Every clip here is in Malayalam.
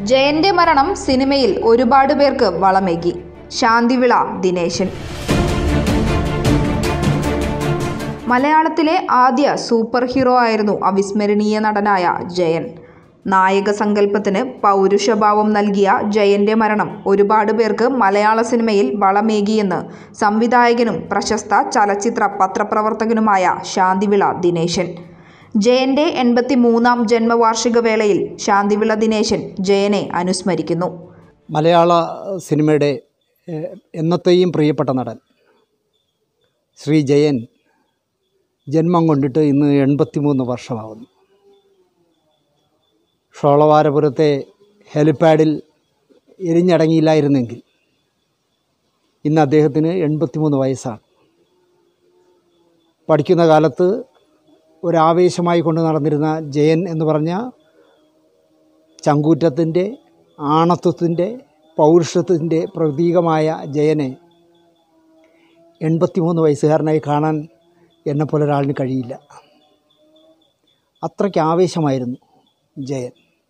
ജയന്റെ മരണം സിനിമയിൽ ഒരുപാട് പേർക്ക് വളമേകി. ശാന്തിവിള ദിനേശൻ. മലയാളത്തിലെ ആദ്യ സൂപ്പർ ഹീറോ ആയിരുന്നു അവിസ്മരണീയ നടനായ ജയൻ. നായക സങ്കല്പത്തിന് പൗരുഷഭാവം നൽകിയ ജയന്റെ മരണം ഒരുപാട് പേർക്ക് മലയാള സിനിമയിൽ വളമേകിയെന്ന് സംവിധായകനും പ്രശസ്ത ചലച്ചിത്ര പത്രപ്രവർത്തകനുമായ ശാന്തിവിള ദിനേശൻ. ജയന്റെ 83-ാം ജന്മവാർഷിക വേളയിൽ ശാന്തിവിള ദിനേശൻ ജയനെ അനുസ്മരിക്കുന്നു. മലയാള സിനിമയുടെ എന്നത്തെയും പ്രിയപ്പെട്ട നടൻ ശ്രീ ജയൻ ജന്മം കൊണ്ടിട്ട് ഇന്ന് 83 വർഷമാകുന്നു. ഷോളവാരപുരത്തെ ഹെലിപ്പാഡിൽ എരിഞ്ഞടങ്ങിയില്ലായിരുന്നെങ്കിൽ ഇന്ന് അദ്ദേഹത്തിന് 83 വയസ്സാണ്. പഠിക്കുന്ന കാലത്ത് ഒരാവേശമായി കൊണ്ട് നടന്നിരുന്ന ജയൻ എന്ന് പറഞ്ഞ ചങ്കൂറ്റത്തിൻ്റെ, ആണത്വത്തിൻ്റെ, പൗരുഷത്തിൻ്റെ പ്രതീകമായ ജയനെ 83 വയസ്സുകാരനായി കാണാൻ എന്നെപ്പോലെ ഒരാളിന് കഴിയില്ല. അത്രയ്ക്ക് ആവേശമായിരുന്നു ജയൻ.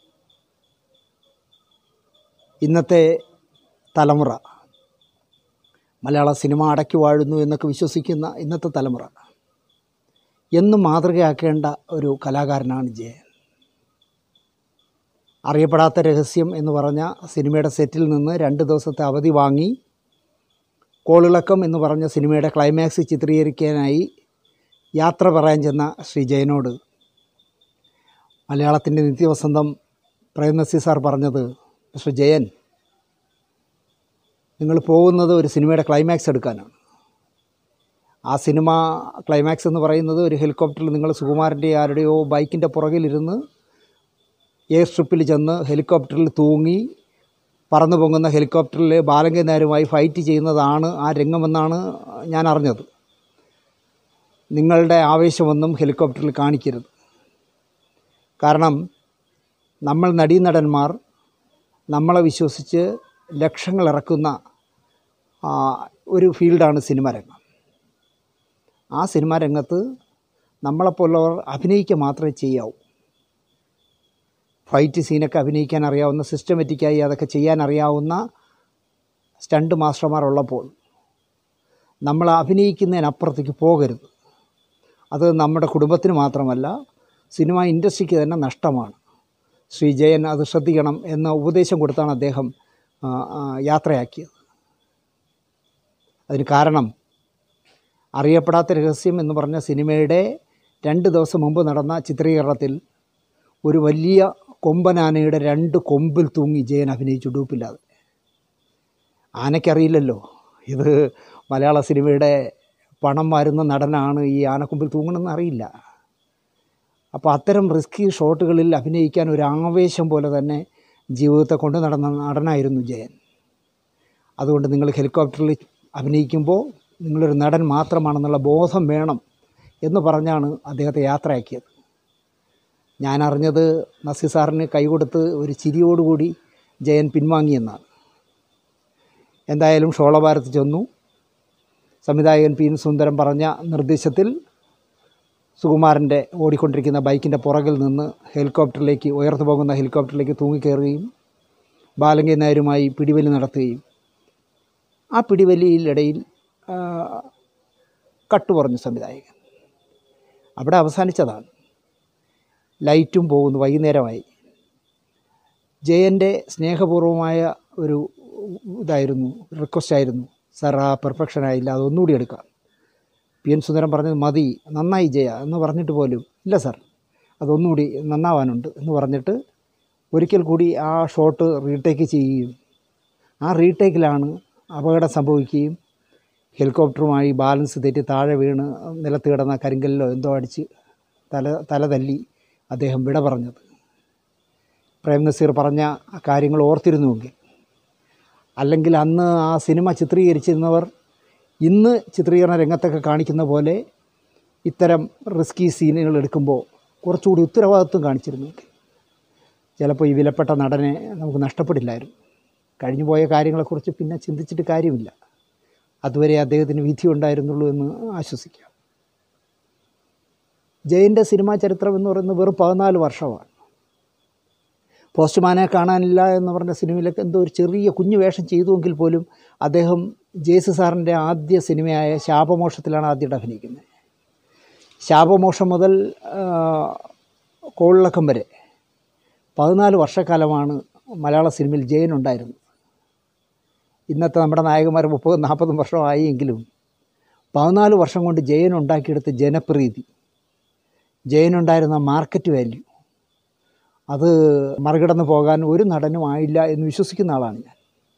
ഇന്നത്തെ തലമുറ, മലയാള സിനിമ അടക്കി വാഴുന്നു എന്നൊക്കെ വിശ്വസിക്കുന്ന ഇന്നത്തെ തലമുറ എന്നും മാതൃകയാക്കേണ്ട ഒരു കലാകാരനാണ് ജയൻ. അറിയപ്പെടാത്ത രഹസ്യം എന്ന് പറഞ്ഞ സിനിമയുടെ സെറ്റിൽ നിന്ന് 2 ദിവസത്തെ അവധി വാങ്ങി കോളിളക്കം എന്ന് പറഞ്ഞ സിനിമയുടെ ക്ലൈമാക്സ് ചിത്രീകരിക്കാനായി യാത്ര പറയാൻ ചെന്ന ശ്രീ ജയനോട് മലയാളത്തിൻ്റെ നിത്യവസന്തം പ്രേംനസീർ സാർ പറഞ്ഞത്, മിസ്റ്റർ ജയൻ, നിങ്ങൾ പോകുന്നത് ഒരു സിനിമയുടെ ക്ലൈമാക്സ് എടുക്കാനാണ്. ആ സിനിമ ക്ലൈമാക്സ് എന്ന് പറയുന്നത് ഒരു ഹെലികോപ്റ്ററിൽ നിങ്ങൾ സുകുമാരൻ്റെ ആരുടെയോ ബൈക്കിൻ്റെ പുറകിലിരുന്ന് എയർ സ്ട്രിപ്പിൽ ചെന്ന് ഹെലികോപ്റ്ററിൽ തൂങ്ങി പറന്നു പൊങ്ങുന്ന ഹെലികോപ്റ്ററിൽ ബാലങ്കനാരുമായി ഫൈറ്റ് ചെയ്യുന്നതാണ് ആ രംഗമെന്നാണ് ഞാൻ അറിഞ്ഞത്. നിങ്ങളുടെ ആവേശമൊന്നും ഹെലികോപ്റ്ററിൽ കാണിക്കരുത്. കാരണം നമ്മൾ നടീനടന്മാർ നമ്മളെ വിശ്വസിച്ച് ലക്ഷങ്ങൾ ഇറക്കുന്ന ഒരു ഫീൽഡാണ് സിനിമ രംഗം. ആ സിനിമാ രംഗത്ത് നമ്മളെപ്പോലുള്ളവർ അഭിനയിക്കുക മാത്രമേ ചെയ്യാവൂ. ഫൈറ്റ് സീനൊക്കെ അഭിനയിക്കാൻ അറിയാവുന്ന, സിസ്റ്റമാറ്റിക്കായി അതൊക്കെ ചെയ്യാൻ അറിയാവുന്ന സ്റ്റണ്ട് മാസ്റ്റർമാരുള്ളപ്പോൾ നമ്മൾ അഭിനയിക്കുന്നതിനപ്പുറത്തേക്ക് പോകരുത്. അത് നമ്മുടെ കുടുംബത്തിന് മാത്രമല്ല, സിനിമ ഇൻഡസ്ട്രിക്ക് തന്നെ നഷ്ടമാണ്. ശ്രീ ജയൻ അത് ശ്രദ്ധിക്കണം എന്ന ഉപദേശം കൊടുത്താണ് അദ്ദേഹം യാത്രയാക്കിയത്. അതിന് കാരണം അറിയപ്പെടാത്ത രഹസ്യം എന്ന് പറഞ്ഞ സിനിമയുടെ 2 ദിവസം മുമ്പ് നടന്ന ചിത്രീകരണത്തിൽ ഒരു വലിയ കൊമ്പനാനയുടെ 2 കൊമ്പിൽ തൂങ്ങി ജയൻ അഭിനയിച്ചു, ഡൂപ്പില്ലാതെ. ആനയ്ക്കറിയില്ലല്ലോ ഇത് മലയാള സിനിമയുടെ പണം വാരുന്ന നടനാണ് ഈ ആനക്കൊമ്പിൽ തൂങ്ങണമെന്ന് അറിയില്ല. അപ്പോൾ അത്തരം റിസ്കി ഷോട്ടുകളിൽ അഭിനയിക്കാൻ ഒരു ആവേശം പോലെ തന്നെ ജീവിതത്തെ കൊണ്ട് നടന്ന നടനായിരുന്നു ജയൻ. അതുകൊണ്ട് നിങ്ങൾ ഹെലികോപ്റ്ററിൽ അഭിനയിക്കുമ്പോൾ നിങ്ങളൊരു നടൻ മാത്രമാണെന്നുള്ള ബോധം വേണം എന്ന് പറഞ്ഞാണ് അദ്ദേഹത്തെ യാത്രയാക്കിയത്. ഞാൻ അറിഞ്ഞത് നസീർ സാറിന് കൈകൊടുത്ത് ഒരു ചിരിയോടുകൂടി ജയൻ പിൻവാങ്ങിയെന്നാണ്. എന്തായാലും ഷോളഭാരത്ത് ചെന്നു. സംവിധായകൻ പി. സുന്ദരം പറഞ്ഞ നിർദ്ദേശത്തിൽ സുകുമാരൻ്റെ ഓടിക്കൊണ്ടിരിക്കുന്ന ബൈക്കിൻ്റെ പുറകിൽ നിന്ന് ഹെലികോപ്റ്ററിലേക്ക്, ഉയർന്നു പോകുന്ന ഹെലികോപ്റ്ററിലേക്ക് തൂങ്ങിക്കയറുകയും ബാലങ്കൻ നായരുമായി പിടിവലി നടത്തുകയും ആ പിടിവലിയിലിടയിൽ കട്ടു പറഞ്ഞു സംവിധായകൻ. അവിടെ അവസാനിച്ചതാണ്. ലൈറ്റും പോകുന്നു, വൈകുന്നേരമായി. ജയൻ്റെ സ്നേഹപൂർവമായ ഒരു ഇതായിരുന്നു, റിക്വസ്റ്റായിരുന്നു, സാർ ആ പെർഫെക്ഷൻ ആയില്ല, അതൊന്നുകൂടി എടുക്കാം. പി. സുന്ദരം പറഞ്ഞത് മതി, നന്നായി ജയ എന്ന് പറഞ്ഞിട്ട് പോലും ഇല്ല സാർ, അതൊന്നുകൂടി നന്നാവാനുണ്ട് എന്ന് പറഞ്ഞിട്ട് ഒരിക്കൽ കൂടി ആ ഷോട്ട് റീടേക്ക് ചെയ്യുകയും ആ റീടേക്കിലാണ് അപകടം സംഭവിക്കുകയും ഹെലികോപ്റ്ററുമായി ബാലൻസ് തെറ്റി താഴെ വീണ് നിലത്ത് കിടന്ന കരിങ്കല്ലോ എന്തോ അടിച്ച് തല തല്ലി അദ്ദേഹം വിട പറഞ്ഞത്. പ്രേംനസീർ പറഞ്ഞ കാര്യങ്ങൾ ഓർത്തിരുന്നുവെങ്കിൽ, അല്ലെങ്കിൽ അന്ന് ആ സിനിമ ചിത്രീകരിച്ചിരുന്നവർ ഇന്ന് ചിത്രീകരണ രംഗത്തൊക്കെ കാണിക്കുന്ന പോലെ ഇത്തരം റിസ്കി സീനുകൾ എടുക്കുമ്പോൾ കുറച്ചുകൂടി ഉത്തരവാദിത്വം കാണിച്ചിരുന്നെങ്കിൽ ചിലപ്പോൾ ഈ വിലപ്പെട്ട നടനെ നമുക്ക് നഷ്ടപ്പെടില്ലായിരുന്നു. കഴിഞ്ഞുപോയ കാര്യങ്ങളെക്കുറിച്ച് പിന്നെ ചിന്തിച്ചിട്ട് കാര്യമില്ല. അതുവരെ അദ്ദേഹത്തിന് വിധി ഉണ്ടായിരുന്നുള്ളൂ എന്ന് ആശ്വസിക്കാം. ജയൻ്റെ സിനിമാ ചരിത്രം എന്ന് പറയുന്നത് വെറും 14 വർഷമാണ്. പോസ്റ്റ്മാനെ കാണാനില്ല എന്ന് പറഞ്ഞ സിനിമയിലൊക്കെ എന്തോ ഒരു ചെറിയ കുഞ്ഞു വേഷം ചെയ്തുവെങ്കിൽ പോലും അദ്ദേഹം ജേസി സാറിൻ്റെ ആദ്യ സിനിമയായ ശാപമോക്ഷത്തിലാണ് ആദ്യമായിട്ട് അഭിനയിക്കുന്നത്. ശാപമോക്ഷം മുതൽ കോളിളക്കം വരെ 14 വർഷക്കാലമാണ് മലയാള സിനിമയിൽ ജയൻ ഉണ്ടായിരുന്നത്. ഇന്നത്തെ നമ്മുടെ നായകന്മാർ 30-40 വർഷമായി എങ്കിലും 14 വർഷം കൊണ്ട് ജയൻ ഉണ്ടാക്കിയെടുത്ത ജനപ്രീതി, ജയനുണ്ടായിരുന്ന മാർക്കറ്റ് വാല്യൂ, അത് മറികടന്ന് പോകാൻ ഒരു നടനും ആയില്ല എന്ന് വിശ്വസിക്കുന്ന ആളാണ് ഞാൻ.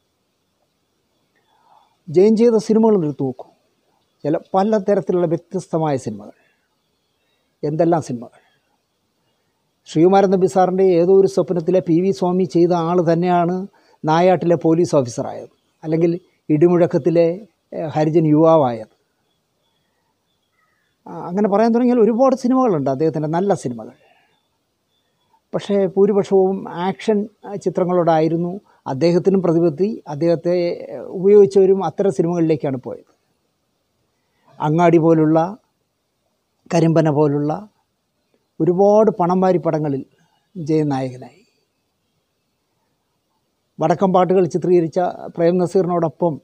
ജയൻ ചെയ്ത സിനിമകൾ എടുത്തു നോക്കൂ. പല തരത്തിലുള്ള വ്യത്യസ്തമായ സിനിമകൾ, എന്തെല്ലാം സിനിമകൾ. ശ്രീകുമാരൻ തമ്പി സാറിൻ്റെ ഏതോ ഒരു സ്വപ്നത്തിലെ PV സ്വാമി ചെയ്ത ആൾ തന്നെയാണ് നായാട്ടിലെ പോലീസ് ഓഫീസറായത്, അല്ലെങ്കിൽ ഇടിമുഴക്കത്തിലെ ഹരിജൻ യുവാവായത്. അങ്ങനെ പറയാൻ തുടങ്ങിയാൽ ഒരുപാട് സിനിമകളുണ്ട് അദ്ദേഹത്തിൻ്റെ നല്ല സിനിമകൾ. പക്ഷേ ഭൂരിപക്ഷവും ആക്ഷൻ ചിത്രങ്ങളോടായിരുന്നു അദ്ദേഹത്തിനും പ്രതിപത്തി. അദ്ദേഹത്തെ ഉപയോഗിച്ചവരും അത്തരം സിനിമകളിലേക്കാണ് പോയത്. അങ്ങാടി പോലുള്ള, കരിമ്പന പോലുള്ള ഒരുപാട് പണം വാരി പടങ്ങളിൽ ജയൻ നായകനായി. വടക്കം പാട്ടുകൾ ചിത്രീകരിച്ച പ്രേം നസീറിനോടൊപ്പം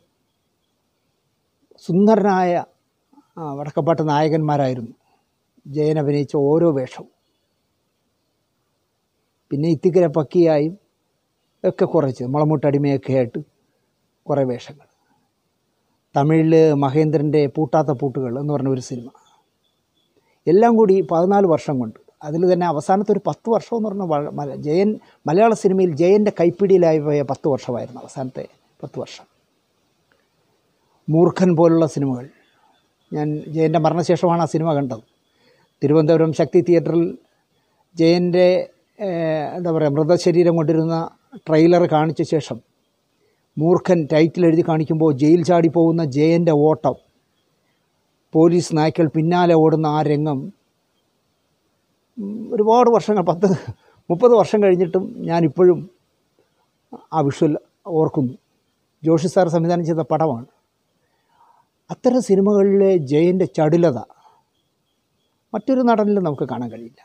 സുന്ദരനായ വടക്കപ്പാട്ട് നായകന്മാരായിരുന്നു ജയൻ അഭിനയിച്ച ഓരോ വേഷവും. പിന്നെ ഇത്തിക്കര പക്കിയായും ഒക്കെ കുറച്ച് മുളമുട്ടടിമയൊക്കെ ആയിട്ട് കുറേ വേഷങ്ങൾ. തമിഴിൽ മഹേന്ദ്രൻ്റെ പൂട്ടാത്ത പൂട്ടുകൾ എന്ന് പറഞ്ഞ ഒരു സിനിമ. എല്ലാം കൂടി 14 വർഷം കൊണ്ട്. അതിൽ തന്നെ അവസാനത്തെ ഒരു 10 വർഷം എന്ന് പറഞ്ഞാൽ ജയൻ മലയാള സിനിമയിൽ ജയൻ്റെ കൈപ്പിടിയിലായി പോയ 10 വർഷമായിരുന്നു അവസാനത്തെ 10 വർഷം. മൂർഖൻ പോലുള്ള സിനിമകൾ. ഞാൻ ജയൻ്റെ മരണശേഷമാണ് ആ സിനിമ കണ്ടത്. തിരുവനന്തപുരം ശക്തി തിയേറ്ററിൽ ജയൻ്റെ എന്താ പറയുക മൃതശരീരം കൊണ്ടിരുന്ന ട്രെയിലർ കാണിച്ച ശേഷം മൂർഖൻ ടൈറ്റിൽ എഴുതി കാണിക്കുമ്പോൾ ജയിൽ ചാടി പോകുന്ന ജയൻ്റെ ഓട്ടം, പോലീസ് നായ്ക്കൾ പിന്നാലെ ഓടുന്ന ആ രംഗം ഒരുപാട് വർഷങ്ങൾ 10-30 വർഷം കഴിഞ്ഞിട്ടും ഞാനിപ്പോഴും ആ വിഷ്വൽ ഓർക്കുന്നു. ജോഷി സാർ സംവിധാനം ചെയ്ത പടമാണ്. അത്തരം സിനിമകളിലെ ജയൻ്റെ ചടുലത മറ്റൊരു നടനിലും നമുക്ക് കാണാൻ കഴിയില്ല.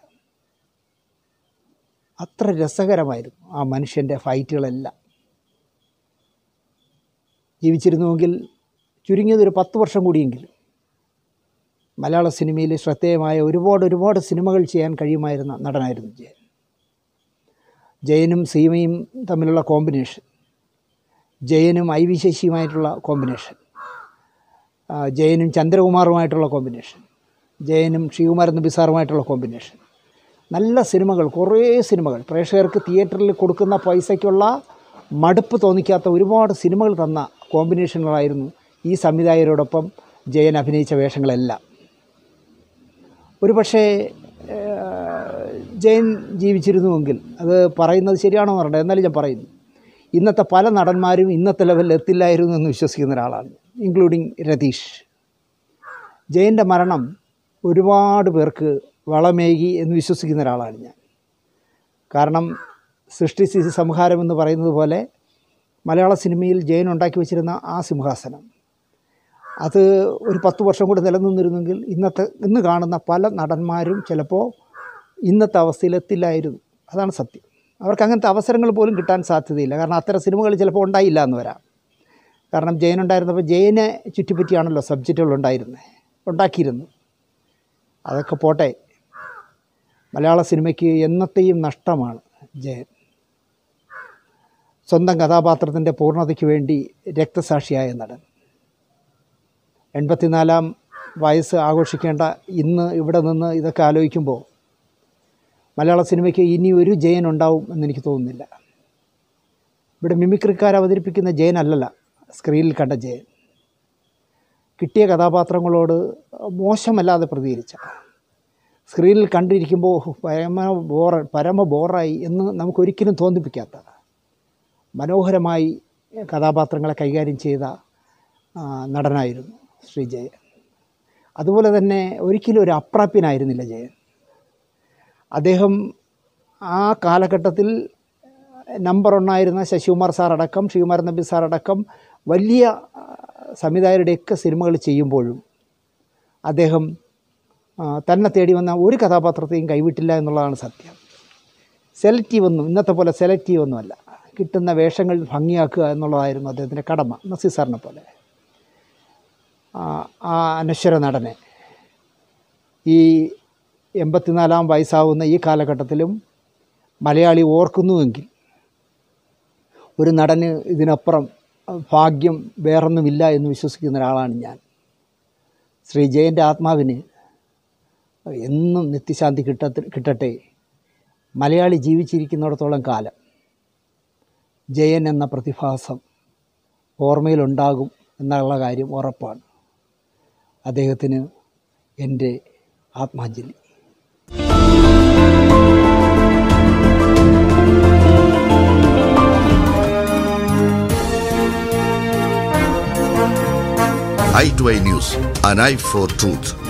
അത്ര രസകരമായിരുന്നു ആ മനുഷ്യൻ്റെ ഫൈറ്റുകളെല്ലാം. ജീവിച്ചിരുന്നുവെങ്കിൽ ചുരുങ്ങിയതൊരു 10 വർഷം കൂടിയെങ്കിലും മലയാള സിനിമയിൽ ശ്രദ്ധേയമായ ഒരുപാട് സിനിമകൾ ചെയ്യാൻ കഴിയുമായിരുന്ന നടനായിരുന്നു ജയൻ. ജയനും സീമയും തമ്മിലുള്ള കോമ്പിനേഷൻ, ജയനും IV ശശിയുമായിട്ടുള്ള കോമ്പിനേഷൻ, ജയനും ചന്ദ്രകുമാറുമായിട്ടുള്ള കോമ്പിനേഷൻ, ജയനും ശ്രീകുമാരൻ തമ്പി സാറുമായിട്ടുള്ള കോമ്പിനേഷൻ. നല്ല സിനിമകൾ, കുറേ സിനിമകൾ. പ്രേക്ഷകർക്ക് തിയേറ്ററിൽ കൊടുക്കുന്ന പൈസയ്ക്കുള്ള മടുപ്പ് തോന്നിക്കാത്ത ഒരുപാട് സിനിമകൾ തന്ന കോമ്പിനേഷനുകളായിരുന്നു ഈ സംവിധായകരോടൊപ്പം ജയൻ അഭിനയിച്ച വേഷങ്ങളെല്ലാം. ഒരുപക്ഷേ ജയൻ ജീവിച്ചിരുന്നുവെങ്കിൽ, അത് പറയുന്നത് ശരിയാണോ എന്ന് പറയണ്ട, എന്നാലും ഞാൻ പറയുന്നു, ഇന്നത്തെ പല നടന്മാരും ഇന്നത്തെ ലെവലിൽ എത്തില്ലായിരുന്നു എന്ന് വിശ്വസിക്കുന്ന ഒരാളാണ്, ഇൻക്ലൂഡിങ് രതീഷ്. ജയൻ്റെ മരണം ഒരുപാട് പേർക്ക് വളമേകി എന്ന് വിശ്വസിക്കുന്ന ഒരാളാണ് ഞാൻ. കാരണം സൃഷ്ടിസ്ഥിതി സംഹാരം എന്ന് പറയുന്നത് പോലെ മലയാള സിനിമയിൽ ജയൻ ഉണ്ടാക്കി വച്ചിരുന്ന ആ സിംഹാസനം, അത് ഒരു 10 വർഷം കൂടി നിലനിന്നിരുന്നെങ്കിൽ ഇന്ന് കാണുന്ന പല നടന്മാരും ചിലപ്പോൾ ഇന്നത്തെ അവസ്ഥയിലെത്തില്ലായിരുന്നു. അതാണ് സത്യം. അവർക്ക് അങ്ങനത്തെ അവസരങ്ങൾ പോലും കിട്ടാൻ സാധ്യതയില്ല. കാരണം അത്തരം സിനിമകൾ ചിലപ്പോൾ ഉണ്ടായില്ല എന്ന് വരാം. കാരണം ജയൻ ഉണ്ടായിരുന്നപ്പോൾ ജയനെ ചുറ്റിപ്പറ്റിയാണല്ലോ സബ്ജക്റ്റുകൾ ഉണ്ടാക്കിയിരുന്നു. അതൊക്കെ പോട്ടെ, മലയാള സിനിമയ്ക്ക് എന്നത്തെയും നഷ്ടമാണ് ജയൻ. സ്വന്തം കഥാപാത്രത്തിൻ്റെ പൂർണ്ണതയ്ക്ക് വേണ്ടി രക്തസാക്ഷിയായ നടൻ. 84ാം വയസ്സ് ആഘോഷിക്കേണ്ട ഇന്ന് ഇവിടെ നിന്ന് ഇതൊക്കെ ആലോചിക്കുമ്പോൾ മലയാള സിനിമയ്ക്ക് ഇനി ഒരു ജയൻ ഉണ്ടാവും എന്നെനിക്ക് തോന്നുന്നില്ല. ഇവിടെ മിമിക്രിക്കാർ അവതരിപ്പിക്കുന്ന ജയൻ അല്ലല്ല സ്ക്രീനിൽ കണ്ട ജയൻ. കിട്ടിയ കഥാപാത്രങ്ങളോട് മോശമല്ലാതെ പ്രതികരിച്ച, സ്ക്രീനിൽ കണ്ടിരിക്കുമ്പോൾ പരമ ബോറായി എന്ന് നമുക്കൊരിക്കലും തോന്നിപ്പിക്കാത്ത, മനോഹരമായി കഥാപാത്രങ്ങളെ കൈകാര്യം ചെയ്ത നടനായിരുന്നു ശ്രീ ജയൻ. അതുപോലെ തന്നെ ഒരിക്കലും ഒരു അപ്രാപ്യനായിരുന്നില്ല ജയൻ. അദ്ദേഹം ആ കാലഘട്ടത്തിൽ നമ്പർ 1 ശശികുമാർ സാറടക്കം, ശ്രീകുമാരൻ തമ്പി സാറടക്കം വലിയ സംവിധായകരുടെയൊക്കെ സിനിമകൾ ചെയ്യുമ്പോഴും അദ്ദേഹം തന്നെ തേടി വന്ന ഒരു കഥാപാത്രത്തെയും കൈവിട്ടില്ല എന്നുള്ളതാണ് സത്യം. സെലക്റ്റീവ് ഒന്നും ഇന്നത്തെ പോലെ സെലക്റ്റീവ് ഒന്നുമല്ല. കിട്ടുന്ന വേഷങ്ങൾ ഭംഗിയാക്കുക എന്നുള്ളതായിരുന്നു അദ്ദേഹത്തിൻ്റെ കടമ. നസീർ സാറിനെ പോലെ ആ അനശ്വര നടനെ ഈ 84 വയസ്സാവുന്ന ഈ കാലഘട്ടത്തിലും മലയാളി ഓർക്കുന്നുവെങ്കിൽ ഒരു നടന് ഇതിനപ്പുറം ഭാഗ്യം വേറൊന്നുമില്ല എന്ന് വിശ്വസിക്കുന്ന ഒരാളാണ് ഞാൻ. ശ്രീ ജയൻ്റെ ആത്മാവിന് എന്നും നിത്യശാന്തി കിട്ടട്ടെ. മലയാളി ജീവിച്ചിരിക്കുന്നിടത്തോളം കാലം ജയൻ എന്ന പ്രതിഭാസം ഓർമ്മയിലുണ്ടാകും എന്നുള്ള കാര്യം ഉറപ്പാണ്. അദ്ദേഹത്തിന് എൻ്റെ ആത്മാഞ്ജലി. i2inews, an eye for truth.